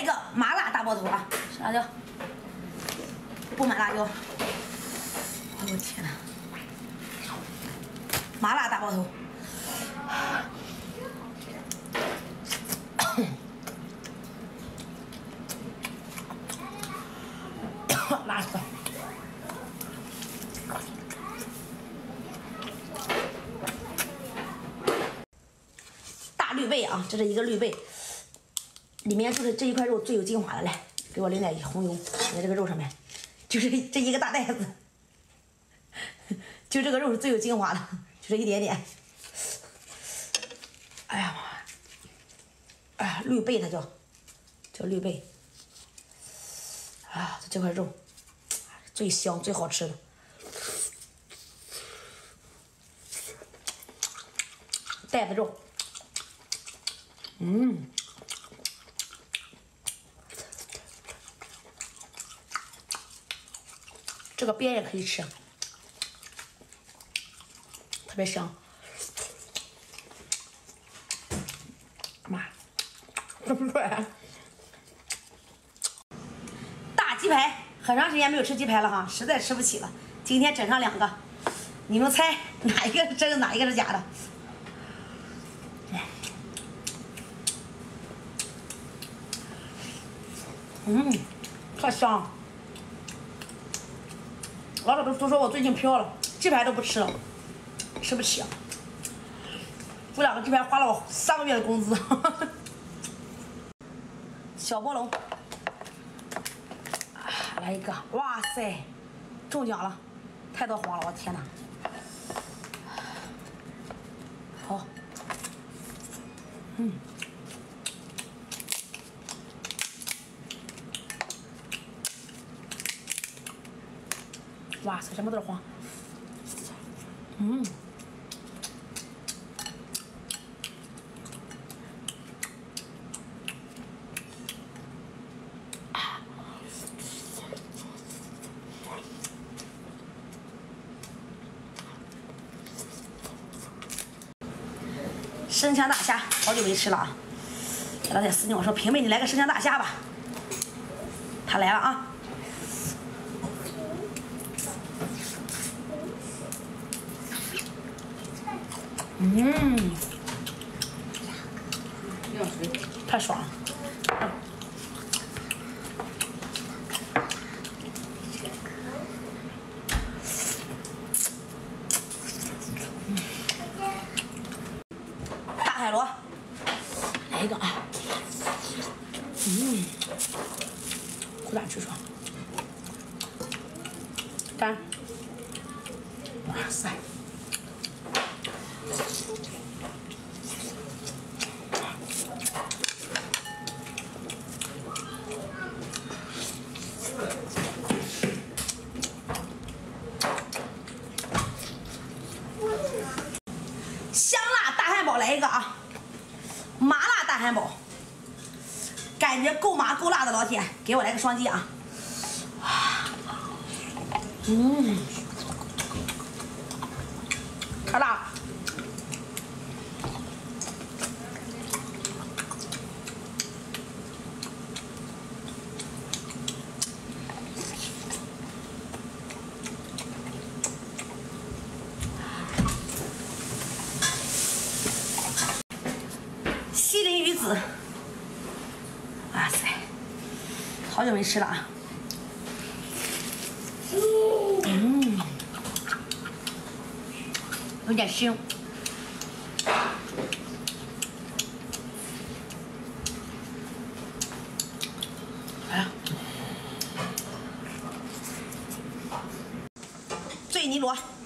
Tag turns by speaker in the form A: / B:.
A: 一个麻辣大包头啊，吃辣椒，不买辣椒。哎呦我天哪！麻辣大包头。辣死！大绿贝啊，这是一个绿贝，里面就是这一块肉最有精华的。来，给我淋点红油，在这个肉上面，就是这一个大袋子，就这个肉是最有精华的，就这一点点。哎呀妈！哎呀，绿贝它叫绿贝。啊，这块肉最香最好吃的。带子肉，这个边也可以吃，特别香。妈，这不软。大鸡排，很长时间没有吃鸡排了哈，实在吃不起了。今天整上2个，你们猜哪一个是真的，哪一个是假的？特香。老早都说我最近飘了，鸡排都不吃了，吃不起。这2个鸡排花了我3个月的工资。小波龙，来一个，哇塞，中奖了，太多黄了，我天哪！好，哇塞，什么都是黄。生枪大虾，好久没吃了啊！前两天私信我说：“平妹，你来个生枪大虾吧。”他来了啊！太爽了！大海螺，来一个啊！苦大直爽，干！哇塞！香辣大汉堡来一个啊！麻辣大汉堡，感觉够麻够辣的老铁，给我来个双击啊！太辣了。西林鱼子，哇塞，好久没吃了啊！有点腥。哎呀，醉泥螺。